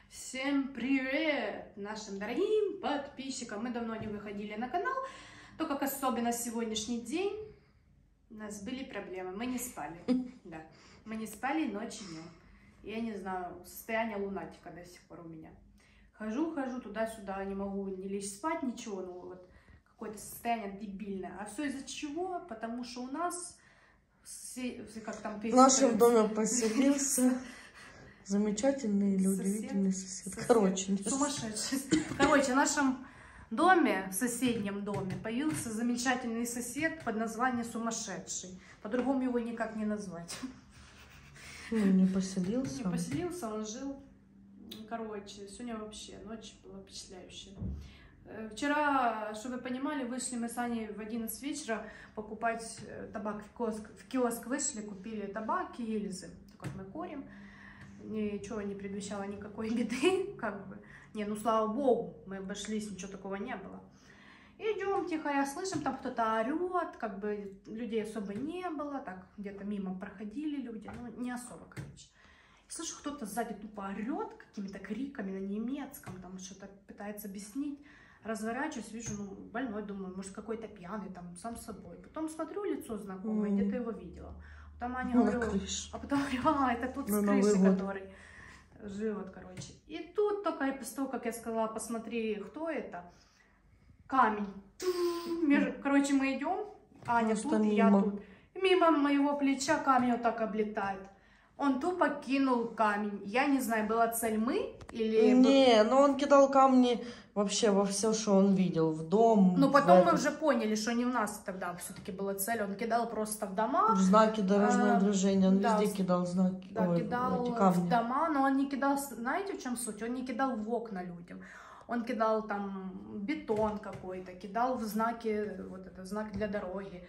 Всем привет нашим дорогим подписчикам! Мы давно не выходили на канал, то как особенно сегодняшний день у нас были проблемы, мы не спали. Да, мы не спали ночью днем. Я не знаю, состояние лунатика до сих пор у меня. Хожу туда-сюда, не могу не лечь спать, ничего, ну вот какое-то состояние дебильное. А все из-за чего? Потому что у нас как там в нашем доме поселился замечательный или удивительный сосед. Короче, сумасшедший. Короче, в нашем доме, в соседнем доме, появился замечательный сосед под названием Сумасшедший. По-другому его никак не назвать. Ну, не поселился. Не поселился, он жил. Короче, сегодня вообще ночь была впечатляющая. Вчера, чтобы вы понимали, вышли мы с Аней в 11 вечера покупать табак в киоск вышли, купили табак и Ельзы. Так как мы курим, ничего не предвещало никакой беды, как бы. Не, ну слава богу, мы обошлись, ничего такого не было. Идем тихо, я слышим, там кто-то орет, как бы людей особо не было, так где-то мимо проходили люди, ну не особо, короче. Слышу, кто-то сзади тупо орет какими-то криками на немецком, там что-то пытается объяснить. Разворачиваюсь, вижу, ну, больной, думаю, может, какой-то пьяный, там, сам собой. Потом смотрю, лицо знакомое, где-то его видела. Потом Аня говорю, а потом говорю, это тут с крыши, который живет, короче. И тут только после того, как я сказала, посмотри, кто это, камень. Короче, мы идем, Аня просто тут, мимо. я тут. Мимо моего плеча камень вот так облетает. Он тупо кинул камень. Я не знаю, была цель мы или... Не, но он кидал камни вообще во все, что он видел, в дом. Ну, потом мы уже поняли, что не в нас тогда все-таки была цель. Он кидал просто в дома. В знаки дорожного движения, он да, везде кидал знаки. Да, ой, кидал эти камни. в дома, но он не кидал, знаете, в чем суть? Он не кидал в окна людям. Он кидал там бетон какой-то, кидал в знаки, вот это, знак для дороги.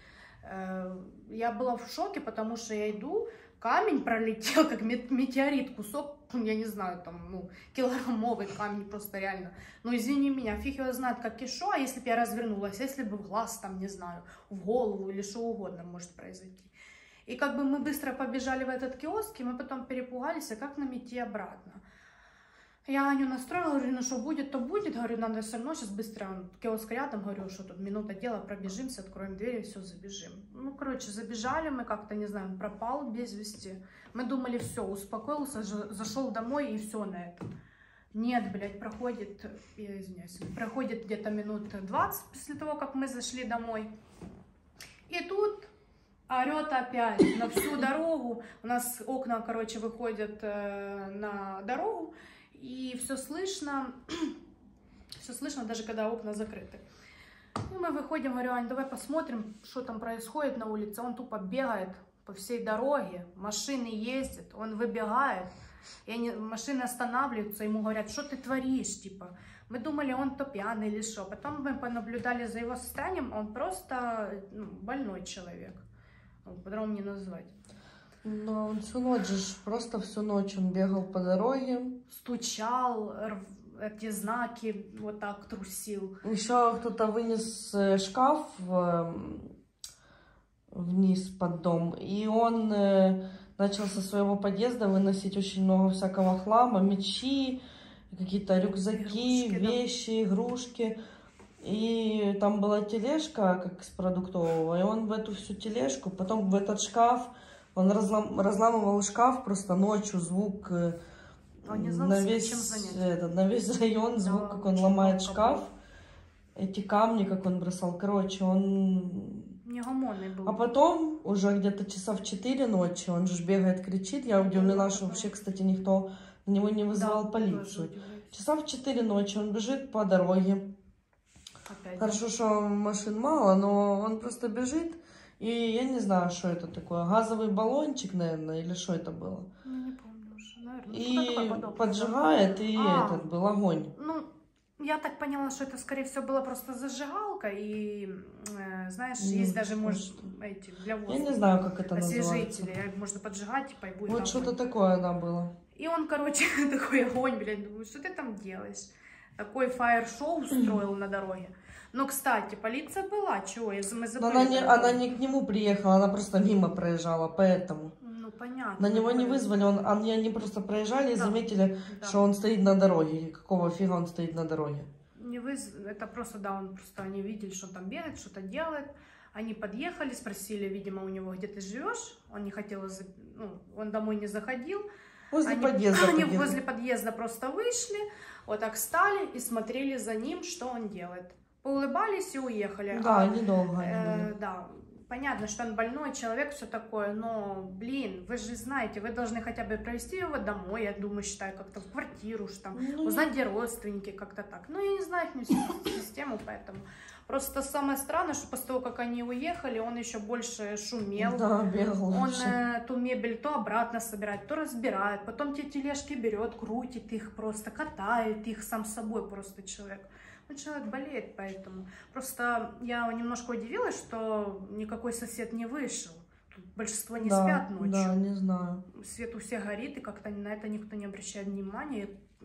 Я была в шоке, потому что я иду, камень пролетел, как метеорит, кусок, я не знаю, там, ну, килограммовый камень просто реально. Ну, извини меня, фиг его знает, как и шо, а если бы я развернулась, если бы в глаз, там, не знаю, в голову или что угодно может произойти. И как бы мы быстро побежали в этот киоск, и мы потом перепугались, а как нам идти обратно? Я Аню настроила, говорю, ну что будет, то будет. Говорю, надо все равно сейчас быстро, киоск рядом, говорю, что тут минута дела, пробежимся, откроем дверь и все, забежим. Ну, короче, забежали мы как-то, не знаю, пропал без вести. Мы думали, все, успокоился, зашел домой и все на этом. Нет, блядь, проходит, я извиняюсь, проходит где-то минут 20 после того, как мы зашли домой. И тут орет опять на всю дорогу. У нас окна, короче, выходят на дорогу. И все слышно, даже когда окна закрыты. И мы выходим, говорю, Ань, давай посмотрим, что там происходит на улице. Он тупо бегает по всей дороге, машины ездят, он выбегает, и машины останавливаются, ему говорят, что ты творишь, типа. Мы думали, он то пьяный или что. Потом мы понаблюдали за его состоянием, он просто больной человек, по-другому не назвать. Но он всю ночь же, просто всю ночь он бегал по дороге. Стучал, эти знаки вот так трусил. Еще кто-то вынес шкаф вниз под дом. И он начал со своего подъезда выносить очень много всякого хлама, мечи, какие-то рюкзаки, игрушки, вещи, игрушки. И там была тележка, как с продуктового, и он в эту всю тележку, потом в этот шкаф, он разламывал шкаф просто ночью, звук он не знал, на весь район, звук, да, как он ломает шкаф, эти камни, как он бросал, короче, он... Негомонный был. А потом, уже где-то часа в 4 ночи, он же бегает, кричит, я удивлена, что вообще, кстати, никто на него не вызывал полицию. Часа в 4 ночи он бежит по дороге. Опять, хорошо, да, что машин мало, но он просто бежит. И я не знаю, что это такое. Газовый баллончик, наверное, или что это было? Ну, не помню уже, наверное. И поджигает, и этот был огонь. Ну, я так поняла, что это, скорее всего, была просто зажигалка. И, знаешь, есть даже, может, эти для воздуха. Я не знаю, как это освежители. Можно поджигать, типа, и будет вот что-то такое, да, было. И он, короче, такой огонь, блядь, думаю, что ты там делаешь? Такой фаер-шоу устроил на дороге. Но, кстати, полиция была, чего? Мы забыли. Она не к нему приехала, она просто мимо проезжала, поэтому. Ну, понятно. На него не вызвали, они просто проезжали и заметили, что он стоит на дороге. Какого фига он стоит на дороге? Это просто, они видели, что он там бегает, что-то делает. Они подъехали, спросили, видимо, у него, где ты живешь. Он не хотел, он домой не заходил. Возле подъезда. Они возле подъезда просто вышли, вот так встали и смотрели за ним, что он делает. Поулыбались и уехали. Да, недолго. Да, понятно, что он больной человек, все такое, но, блин, вы же знаете, вы должны хотя бы провести его домой, я думаю, считаю, как-то в квартиру, узнать, где родственники, как-то так. Ну, я не знаю их систему, поэтому... Просто самое странное, что после того, как они уехали, он еще больше шумел. Да, бегал. Он ту мебель то обратно собирает, то разбирает. Потом те тележки берет, крутит их просто, катает их сам собой просто человек. Ну, человек болеет, поэтому. Просто я немножко удивилась, что никакой сосед не вышел. Тут большинство не спят ночью. Да, не знаю. Свет у всех горит, и как-то на это никто не обращает внимания.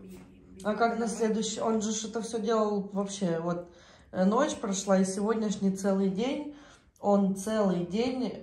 А как на следующий... Он же что-то все делал вообще, вот... Ночь прошла, и сегодняшний целый день, он целый день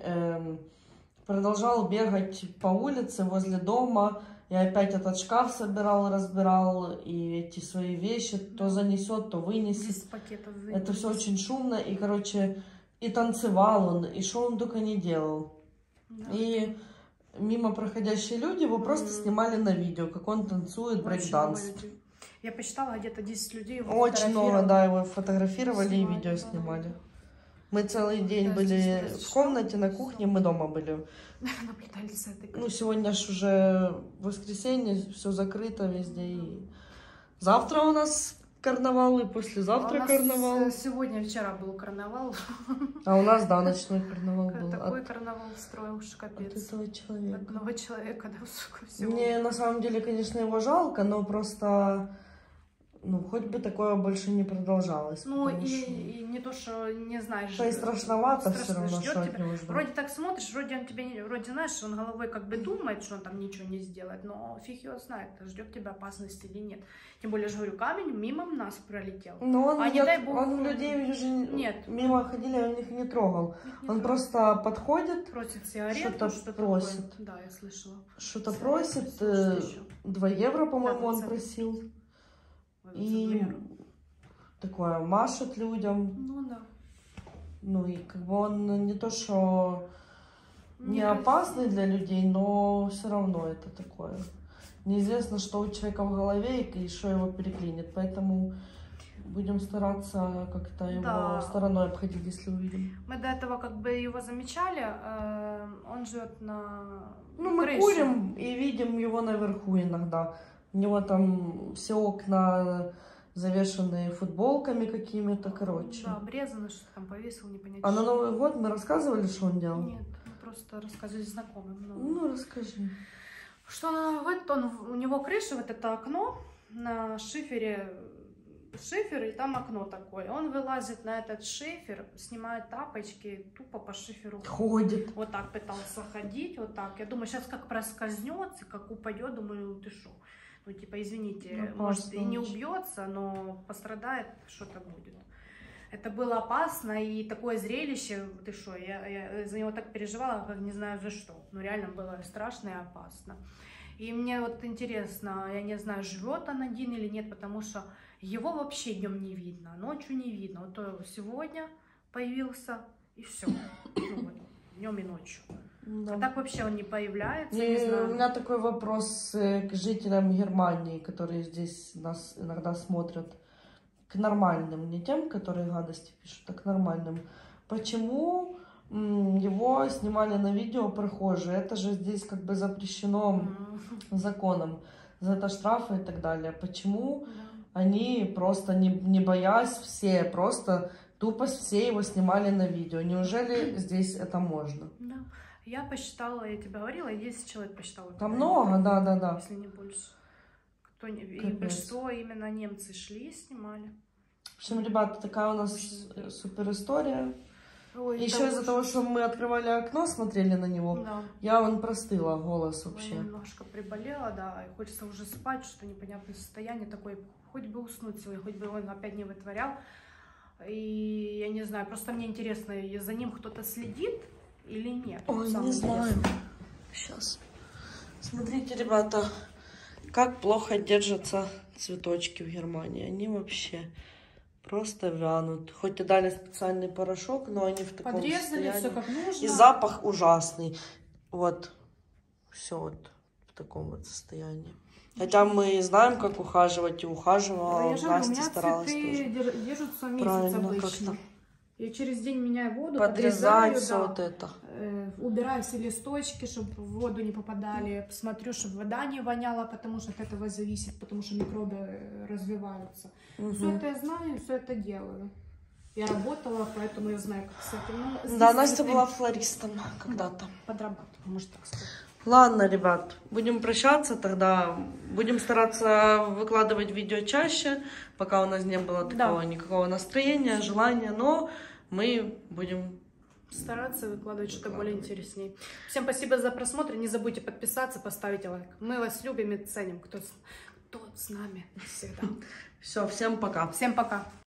продолжал бегать по улице возле дома, и опять этот шкаф собирал, разбирал, и эти свои вещи то занесет, то вынесет. Это все очень шумно, и, короче, и танцевал он, и что он только не делал. Да. И мимо проходящие люди его просто снимали на видео, как он танцует брейк-данс. Я посчитала, где-то 10 людей его очень много, да, его фотографировали и видео снимали. Мы целый день были в комнате, на кухне, мы дома были. Наблюдали за этой. Ну, сегодня ж уже воскресенье, все закрыто везде. И завтра у нас карнавал, и послезавтра карнавал. Сегодня, вчера был карнавал. А у нас, да, ночной карнавал был. Такой карнавал устроил, что капец. От этого человека. От одного человека, да, сука, всего. Мне на самом деле, конечно, его жалко, но просто... Ну, хоть бы такое больше не продолжалось. Ну, и не то, что не знаешь. Да и страшновато все равно, что от него ждать. Вроде так смотришь, вроде он тебе, вроде знаешь, он головой как бы думает, что он там ничего не сделает, но фиг его знает, ждет тебя опасность или нет. Тем более, же говорю, камень мимо нас пролетел. Но он, не дай бог, он людей уже нет. Мимо ходили, он их не трогал. Он просто подходит, просит сигарету, что-то просит. Такое. Да, я слышала. Что-то просит, 2 евро, по-моему, он просил. И такое машет людям. Ну да. Ну и как бы он не то, что не опасный для людей, но все равно это такое. Неизвестно, что у человека в голове и что его переклинит. Поэтому будем стараться как-то его стороной обходить, если увидим. Мы до этого как бы его замечали. Он живет на мы крыше. Курим и видим его наверху иногда. У него там все окна завешенные футболками какими-то, короче. Да, обрезано, что там повесил, непонятно. А на Новый год мы рассказывали, что он делал? Нет, мы просто рассказывали знакомым. Ну, расскажи. Что на Новый год у него крыша, вот это окно на шифере, шифер, и там окно такое. Он вылазит на этот шифер, снимает тапочки, тупо по шиферу ходит. Вот так пытался ходить, вот так. Я думаю, сейчас как проскользнется, как упадет, думаю, ты шо? Ну, типа, извините, может, и не убьется, но пострадает, что-то будет. Это было опасно, и такое зрелище, ты что, я за него так переживала, как не знаю за что. Ну, реально было страшно и опасно. И мне вот интересно, я не знаю, живет он один или нет, потому что его вообще днем не видно, ночью не видно. Вот то сегодня появился, и все. Ну, вот, днем и ночью. Да. А так вообще он не появляется. Не знаю. У меня такой вопрос к жителям Германии, которые здесь нас иногда смотрят. К нормальным, не тем, которые гадости пишут, а к нормальным. Почему его снимали на видео прохожие? Это же здесь как бы запрещено законом. За это штрафы и так далее. Почему они просто не боясь все, просто тупо все его снимали на видео? Неужели здесь это можно? Да. Я посчитала, я тебе говорила, 10 человек посчитала. Там много, да. Если не больше. И большинство именно немцы шли и снимали. В общем, ребята, такая у нас супер история. Ой, еще из-за того, что мы открывали окно, смотрели на него, я простыла, голос вообще. Я немножко приболела, да, и хочется уже спать, что непонятное состояние такое, хоть бы уснуть сегодня, хоть бы он опять не вытворял. И я не знаю, просто мне интересно, за ним кто-то следит или нет? Ой, не знаю. Сейчас. Смотрите, ребята, как плохо держатся цветочки в Германии. Они вообще просто вянут. Хоть и дали специальный порошок, но они в таком подрезали, состоянии. все как нужно. И запах ужасный. Вот. Все вот в таком вот состоянии. Хотя мы знаем, как ухаживать, и ухаживала. Я же говорю, у Настя меня старалась цветы тоже. держатся месяц Правильно, обычно. Я через день меняю воду, Подрезать подрезаю, все да, вот это. убираю все листочки, чтобы в воду не попадали. Смотрю, чтобы вода не воняла, потому что от этого зависит, потому что микробы развиваются. Все это я знаю, все это делаю. Я работала, поэтому я знаю, как с этим. Ну, Да, Настя была флористом когда-то. Подрабатывала, можно так сказать. Ладно, ребят, будем прощаться тогда. Будем стараться выкладывать видео чаще, пока у нас не было такого никакого настроения, желания, но мы будем стараться выкладывать что-то более интереснее. Всем спасибо за просмотр. Не забудьте подписаться, поставить лайк. Мы вас любим и ценим, кто с нами всегда. Все, всем пока. Всем пока.